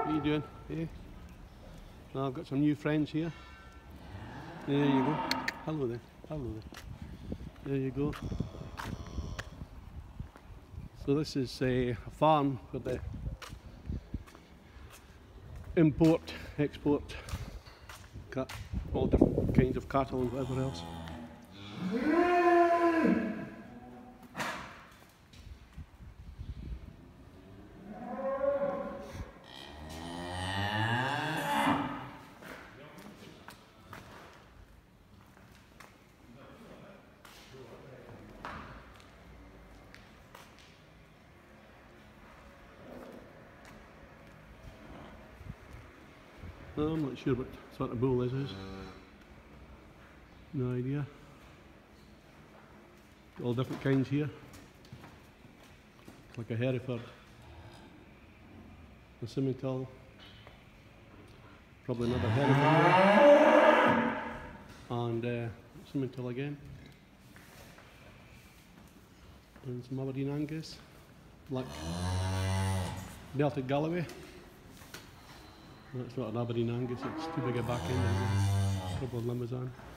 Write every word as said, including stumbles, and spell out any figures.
What are you doing? Hey? Now I've got some new friends here. There you go. Hello there. Hello there. There you go. So this is a farm for the import, export, cat, all different kinds of cattle and whatever else. No, I'm not sure what sort of bull this is. No idea. All different kinds here. Like a Hereford, a Simmental, probably another Hereford, and uh, Simmental again, and some Aberdeen Angus, black Belted Galloway. That's not an Aberdeen Angus, it's too big a back end, and a couple of Limousin.